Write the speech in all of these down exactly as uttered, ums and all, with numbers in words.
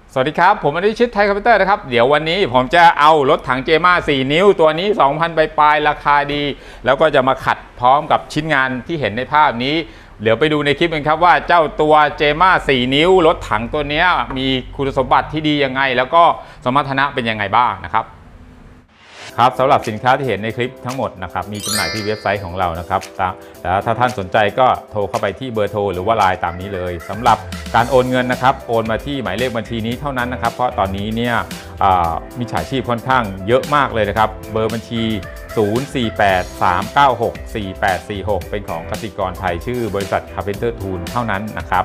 สวัสดีครับผมอนุชิตไทยคอมพิวเตอร์นะครับเดี๋ยววันนี้ผมจะเอารถถังเจม่าสี่นิ้วตัวนี้ สองพัน ปลายๆราคาดีแล้วก็จะมาขัดพร้อมกับชิ้นงานที่เห็นในภาพนี้เดี๋ยวไปดูในคลิปกันครับว่าเจ้าตัวเจม่าสี่นิ้วรถถังตัวนี้มีคุณสมบัติที่ดียังไงแล้วก็สมรรถนะเป็นยังไงบ้างนะครับครับสำหรับสินค้าที่เห็นในคลิปทั้งหมดนะครับมีจำหน่ายที่เว็บไซต์ของเรานะครับแต่ถ้าท่านสนใจก็โทรเข้าไปที่เบอร์โทรหรือว่าไลน์ตามนี้เลยสำหรับการโอนเงินนะครับโอนมาที่หมายเลขบัญชีนี้เท่านั้นนะครับเพราะตอนนี้เนี่ยมิจฉาชีพค่อนข้างเยอะมากเลยนะครับเบอร์บัญชี ศูนย์ สี่ แปด สาม เก้า หก สี่ แปด สี่ หก เป็นของกสิกรไทยชื่อบริษัท Carpenter Tool เท่านั้นนะครับ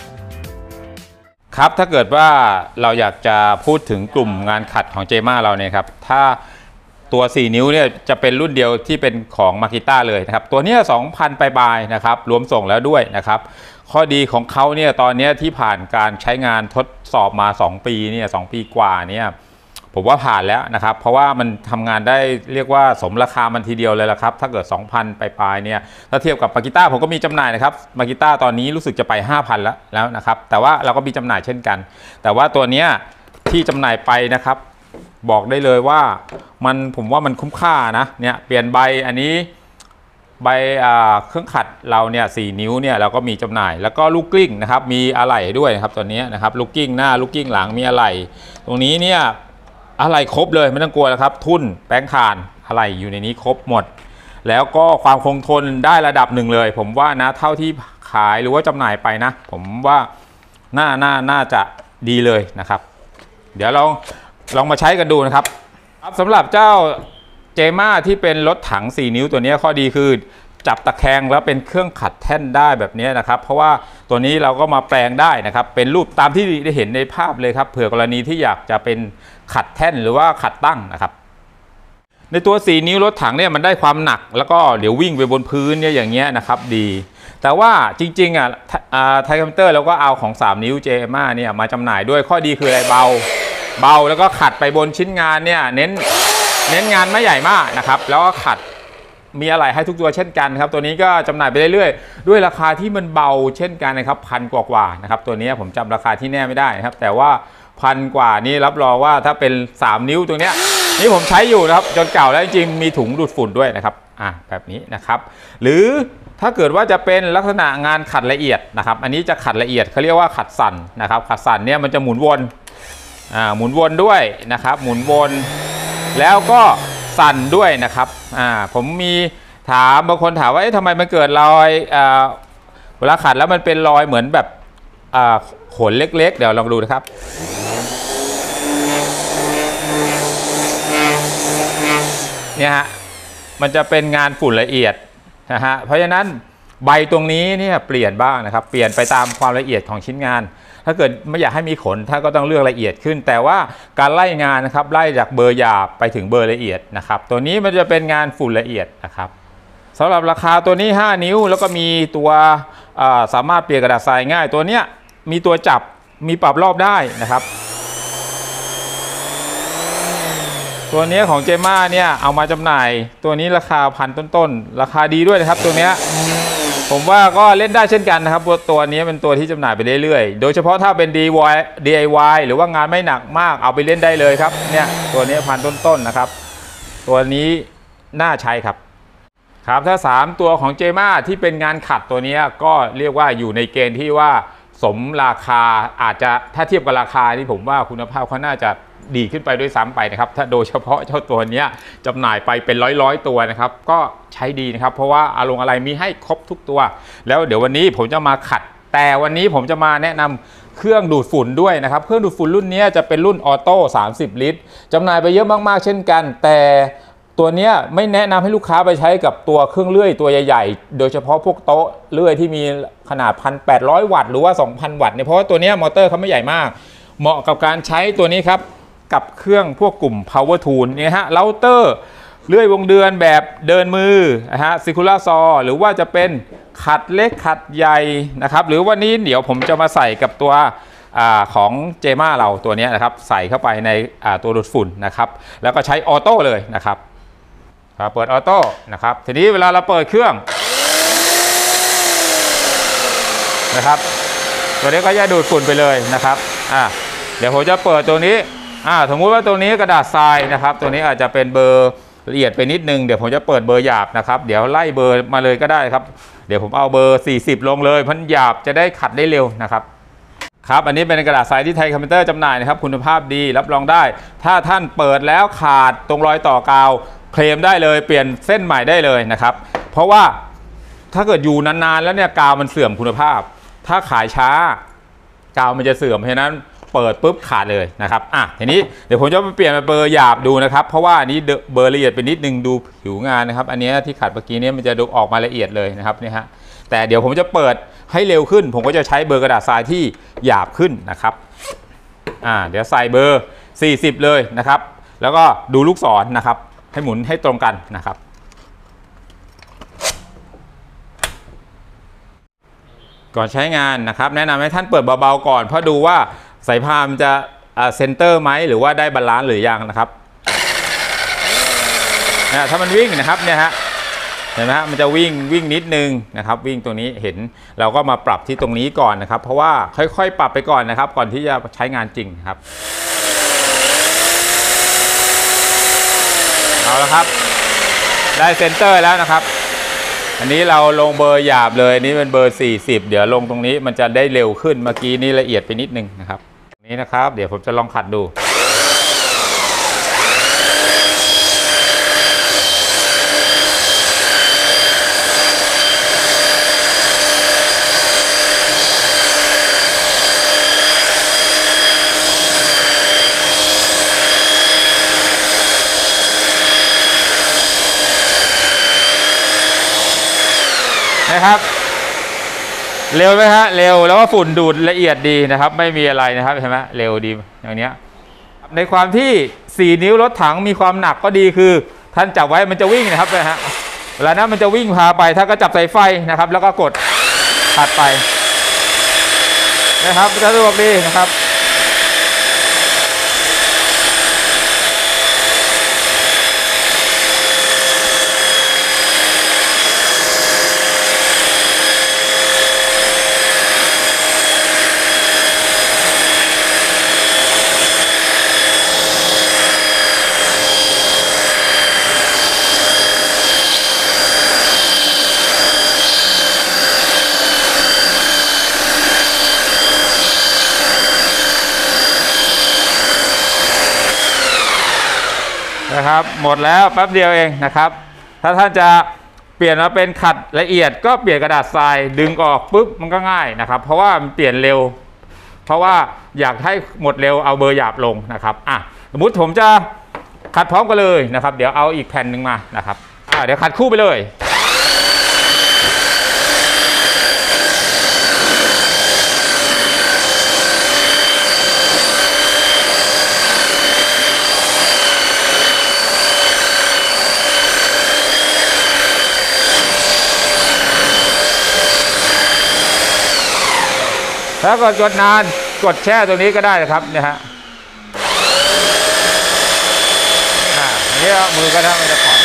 ครับถ้าเกิดว่าเราอยากจะพูดถึงกลุ่มงานขัดของเจม่าเราเนี่ยครับถ้าตัวสี่นิ้วเนี่ยจะเป็นรุ่นเดียวที่เป็นของมาคิต้าเลยนะครับตัวนี้ สองพัน ปลายๆนะครับรวมส่งแล้วด้วยนะครับข้อดีของเขาเนี่ยตอนนี้ที่ผ่านการใช้งานทดสอบมาสองปีเนี่ยสองปีกว่าเนี่ยผมว่าผ่านแล้วนะครับเพราะว่ามันทำงานได้เรียกว่าสมราคามันทีเดียวเลยละครับถ้าเกิด สองพัน ปลายๆเนี่ยถ้าเทียบกับมาคิต้าผมก็มีจำหน่ายนะครับมาคิต้าตอนนี้รู้สึกจะไป ห้าพัน แล้วแล้วนะครับแต่ว่าเราก็มีจำหน่ายเช่นกันแต่ว่าตัวนี้ที่จำหน่ายไปนะครับบอกได้เลยว่ามันผมว่ามันคุ้มค่านะเนี่ยเปลี่ยนใบอันนี้ใบเครื่องขัดเราเนี่ยสี่นิ้วเนี่ยเราก็มีจำหน่ายแล้วก็ลูกกลิ้งนะครับมีอะไหล่ด้วยนะครับตัวนี้นะครับลูกกลิ้งหน้าลูกกลิ้งหลังมีอะไหล่ตรงนี้เนี่ยอะไหล่ครบเลยไม่ต้องกลัวนะครับทุ่นแป้งคานอะไหล่อยู่ในนี้ครบหมดแล้วก็ความคงทนได้ระดับหนึ่งเลยผมว่านะเท่าที่ขายหรือว่าจำหน่ายไปนะผมว่าน่าน่าน่าจะดีเลยนะครับเดี๋ยวเราลองมาใช้กันดูนะครับสำหรับเจ้าเจม่าที่เป็นรถถังสี่นิ้วตัวนี้ข้อดีคือจับตะแคงแล้วเป็นเครื่องขัดแท่นได้แบบนี้นะครับเพราะว่าตัวนี้เราก็มาแปลงได้นะครับเป็นรูปตามที่ได้เห็นในภาพเลยครับเผื่อกรณีที่อยากจะเป็นขัดแท่นหรือว่าขัดตั้งนะครับในตัวสี่นิ้วรถถังเนี่ยมันได้ความหนักแล้วก็เดี๋ยววิ่งไปบนพื้นเนี่ยอย่างเงี้ยนะครับดีแต่ว่าจริงๆอ่ะไทยคอมพิวเตอร์เราก็เอาของสามนิ้วเจม่าเนี่ยมาจำหน่ายด้วยข้อดีคืออะไรเบาเบาแล้วก็ขัดไปบนชิ้นงานเนี่ยเน้นเน้นงานไม่ใหญ่มากนะครับแล้วก็ขัดมีอะไรให้ทุกตัวเช่นกันครับตัวนี้ก็จำหน่ายไปเรื่อยๆด้วยราคาที่มันเบาเช่นกันนะครับพันกว่าๆนะครับตัวนี้ผมจำราคาที่แน่ไม่ได้นะครับแต่ว่าพันกว่านี้รับรองว่าถ้าเป็นสามนิ้วตัวเนี้ยนี่ผมใช้อยู่นะครับจนเก่าแล้วจริงๆมีถุงดูดฝุ่นด้วยนะครับอ่ะแบบนี้นะครับหรือถ้าเกิดว่าจะเป็นลักษณะงานขัดละเอียดนะครับอันนี้จะขัดละเอียดเขาเรียกว่าขัดสั่นนะครับขัดสั่นเนี่ยมันจะหมุนวนอ่าหมุนวนด้วยนะครับหมุนวนแล้วก็สั่นด้วยนะครับอ่าผมมีถามบางคนถามว่าทำไมมันเกิดรอยอ่าเวลาขัดแล้วมันเป็นรอยเหมือนแบบอ่าขนเล็กๆเดี๋ยวลองดูนะครับเนี่ยฮะมันจะเป็นงานฝุ่นละเอียดนะฮะเพราะฉะนั้นใบตรงนี้เนี่ยเปลี่ยนบ้างนะครับเปลี่ยนไปตามความละเอียดของชิ้นงานถ้าเกิดไม่อยากให้มีขนถ้าก็ต้องเลือกละเอียดขึ้นแต่ว่าการไล่งานนะครับไล่จากเบอร์หยาบไปถึงเบอร์ละเอียดนะครับตัวนี้มันจะเป็นงานฝุ่นละเอียดนะครับสำหรับราคาตัวนี้ห้านิ้วแล้วก็มีตัวสามารถเปลี่ยนกระดาษทรายง่ายตัวเนี้ยมีตัวจับมีปรับรอบได้นะครับตัวนี้ของเจม่าเนี่ยเอามาจำหน่ายตัวนี้ราคาพันต้นๆราคาดีด้วยนะครับตัวเนี้ยผมว่าก็เล่นได้เช่นกันนะครับตัวนี้เป็นตัวที่จำหน่ายไปเรื่อยๆโดยเฉพาะถ้าเป็น ดี ไอ วาย หรือว่างานไม่หนักมากเอาไปเล่นได้เลยครับเนี่ยตัวนี้พันต้นๆนะครับตัวนี้น่าใช้ครับครับถ้าสามตัวของเจม่าที่เป็นงานขัดตัวนี้ก็เรียกว่าอยู่ในเกณฑ์ที่ว่าสมราคาอาจจะถ้าเทียบกับราคาที่ผมว่าคุณภาพเขาน่าจะดีขึ้นไปด้วยซ้ำไปนะครับถ้าโดยเฉพาะเจ้าตัวนี้จำหน่ายไปเป็นร้อยๆตัวนะครับก็ใช้ดีนะครับเพราะว่าอารมณ์อะไรมีให้ครบทุกตัวแล้วเดี๋ยววันนี้ผมจะมาขัดแต่วันนี้ผมจะมาแนะนำเครื่องดูดฝุ่นด้วยนะครับเครื่องดูดฝุ่นรุ่นนี้จะเป็นรุ่นออโต้สามสิบลิตรจำหน่ายไปเยอะมากๆเช่นกันแต่ตัวนี้ไม่แนะนำให้ลูกค้าไปใช้กับตัวเครื่องเลื่อยตัวใหญ่ๆโดยเฉพาะพวกโต๊ะเลื่อยที่มีขนาด หนึ่งพันแปดร้อย วัตต์หรือว่า สองพัน วัตต์เนี่ยเพราะว่าตัวนี้มอเตอร์เขาไม่ใหญ่มากเหมาะกับการใช้ตัวนี้ครับกับเครื่องพวกกลุ่ม power tool เนี่ยฮะเราเตอร์เลื่อยวงเดือนแบบเดินมือนะฮะซิคูล่าซอหรือว่าจะเป็นขัดเล็กขัดใหญ่นะครับหรือวันนี้เดี๋ยวผมจะมาใส่กับตัวของเจม่าเราตัวนี้นะครับใส่เข้าไปในตัวดูดฝุ่นนะครับแล้วก็ใช้ออโต้เลยนะครับเปิดออโต้นะครับทีนี้เวลาเราเปิดเครื่องนะครับตัวนี้ก็จะดูดฝุ่นไปเลยนะครับอ่าเดี๋ยวผมจะเปิดตัวนี้อ่าสมมุติว่าตัวนี้กระดาษทรายนะครับตัวนี้อาจจะเป็นเบอร์ละเอียดไปนิดนึงเดี๋ยวผมจะเปิดเบอร์หยาบนะครับเดี๋ยวไล่เบอร์มาเลยก็ได้ครับเดี๋ยวผมเอาเบอร์สี่สิบลงเลยพันหยาบจะได้ขัดได้เร็วนะครับครับอันนี้เป็นกระดาษทรายที่ไทยคอมพิวเตอร์จำหน่ายนะครับคุณภาพดีรับรองได้ถ้าท่านเปิดแล้วขาดตรงรอยต่อกาวเคลมได้เลยเปลี่ยนเส้นใหม่ได้เลยนะครับเพราะว่าถ้าเกิดอยู่นานๆแล้วเนี่ยกาวมันเสื่อมคุณภาพถ้าขายช้ากาวมันจะเสื่อมเพราะฉะนั้นเปิดปุ๊บขาดเลยนะครับอ่ะทีนี้เดี๋ยวผมจะเปลี่ยนเป็นเบอร์หยาบดูนะครับเพราะว่าอันนี้เบอร์ละเอียดไปนิดนึงดูผิวงานนะครับอันนี้ที่ขัดเมื่อกี้นี้มันจะดูออกมาละเอียดเลยนะครับนี่ฮะแต่เดี๋ยวผมจะเปิดให้เร็วขึ้นผมก็จะใช้เบอร์กระดาษทรายที่หยาบขึ้นนะครับอ่าเดี๋ยวใส่เบอร์สี่สิบเลยนะครับแล้วก็ดูลูกศรนะครับให้หมุนให้ตรงกันนะครับก่อนใช้งานนะครับแนะนำให้ท่านเปิดเบาๆก่อนเพราะดูว่าสายพานจะเซนเตอร์ไหมหรือว่าได้บาลานซ์หรือยังนะครับนะถ้ามันวิ่งนะครับเนี่ยฮะเห็นไหมฮะมันจะวิ่งวิ่งนิดนึงนะครับวิ่งตรงนี้เห็นเราก็มาปรับที่ตรงนี้ก่อนนะครับเพราะว่าค่อยๆปรับไปก่อนนะครับก่อนที่จะใช้งานจริงครับเอาละครับได้เซนเตอร์แล้วนะครับอันนี้เราลงเบอร์หยาบเลยนี่เป็นเบอร์สี่สิบเดี๋ยวลงตรงนี้มันจะได้เร็วขึ้นเมื่อกี้นี้ละเอียดไปนิดนึงนะครับนี้นะครับเดี๋ยวผมจะลองขัดดูนะครับเร็วไหมฮะเร็วแล้วก็ฝุ่นดูดละเอียดดีนะครับไม่มีอะไรนะครับเห็นไหมเร็วดีอย่างเนี้ยในความที่สี่นิ้วรถถังมีความหนักก็ดีคือท่านจับไว้มันจะวิ่งนะครับนะฮะเวลานั้นมันจะวิ่งพาไปถ้าก็จับสายไฟนะครับแล้วก็กดถัดไปนะครับสะดวกดีนะครับนะครับหมดแล้วแป๊บเดียวเองนะครับถ้าท่านจะเปลี่ยนมาเป็นขัดละเอียดก็เปลี่ยนกระดาษทรายดึงออกปุ๊บมันก็ง่ายนะครับเพราะว่ามันเปลี่ยนเร็วเพราะว่าอยากให้หมดเร็วเอาเบอร์หยาบลงนะครับอ่ะสมมุติผมจะขัดพร้อมกันเลยนะครับเดี๋ยวเอาอีกแผ่นหนึ่งมานะครับอ่ะเดี๋ยวขัดคู่ไปเลยถ้ากดกดนานกดแช่ตรงนี้ก็ได้นะครับเนี่ยฮะอ่าอันนี้มือก็ได้ไม่จะถอด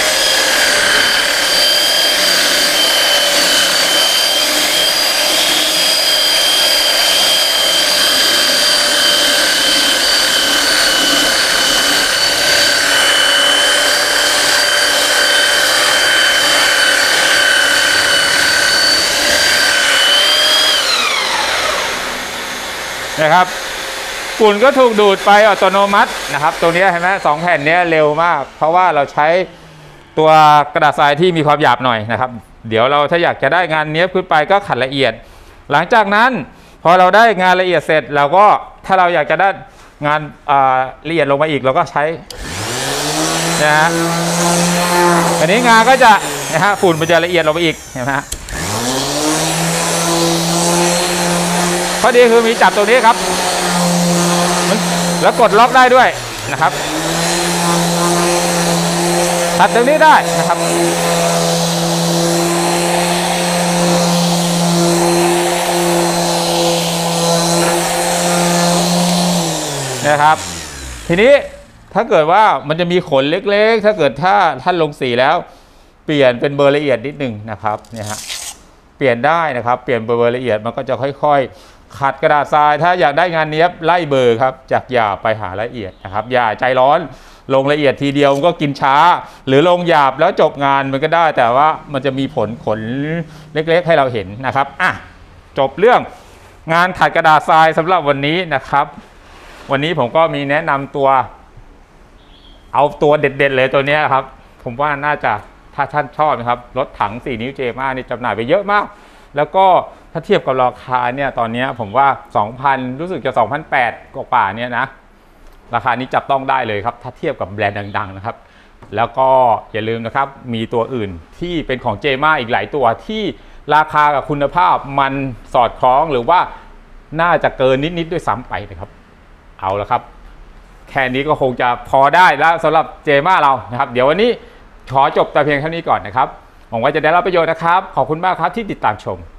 นะครับฝุ่นก็ถูกดูดไปอัตโนมัตินะครับตัวนี้เห็นไหมสองแผ่นนี้เร็วมากเพราะว่าเราใช้ตัวกระดาษทรายที่มีความหยาบหน่อยนะครับเดี๋ยวเราถ้าอยากจะได้งานเนี้ยขึ้นไปก็ขัดละเอียดหลังจากนั้นพอเราได้งานละเอียดเสร็จเราก็ถ้าเราอยากจะได้งานละเอียดลงมาอีกเราก็ใช้นะฮะอันนี้งานก็จะนะฮะฝุ่นมันจะละเอียดลงไปอีกเห็นไหมฮะข้อดีคือมีจับตรงนี้ครับแล้วกดล็อกได้ด้วยนะครับตัดตรงนี้ได้นะครับนะครับทีนี้ถ้าเกิดว่ามันจะมีขนเล็กๆถ้าเกิดถ้าท่านลงสีแล้วเปลี่ยนเป็นเบอร์ละเอียดนิดหนึ่งนะครับเนี่ยฮะเปลี่ยนได้นะครับเปลี่ยนเบอร์ละเอียดมันก็จะค่อยๆขัดกระดาษทรายถ้าอยากได้งานเนี้ยบไล่เบอร์ครับจากหยาบไปหาละเอียดนะครับอย่าใจร้อนลงละเอียดทีเดียวมันก็กินช้าหรือลงหยาบแล้วจบงานมันก็ได้แต่ว่ามันจะมีผลผลเล็กๆให้เราเห็นนะครับอ่ะจบเรื่องงานขัดกระดาษทรายสำหรับวันนี้นะครับวันนี้ผมก็มีแนะนำตัวเอาตัวเด็ดๆเลยตัวนี้ครับผมว่าน่าจะถ้าท่านชอบนะครับรถถังสี่นิ้วเจม่านี่จำหน่ายไปเยอะมากแล้วก็ถ้าเทียบกับราคาเนี่ยตอนนี้ผมว่า สองพัน รู้สึกจะ สองพันแปดร้อย กว่าเนี่ยนะราคานี้จับต้องได้เลยครับถ้าเทียบกับแบรนด์ดังๆนะครับแล้วก็อย่าลืมนะครับมีตัวอื่นที่เป็นของเจม่าอีกหลายตัวที่ราคากับคุณภาพมันสอดคล้องหรือว่าน่าจะเกินนิดๆด้วยซ้ำไปนะครับเอาละครับแค่นี้ก็คงจะพอได้แล้วสำหรับเจม่าเรานะครับเดี๋ยววันนี้ขอจบแต่เพียงเท่านี้ก่อนนะครับหวังว่าจะได้รับประโยชน์นะครับขอบคุณมากครับที่ติดตามชม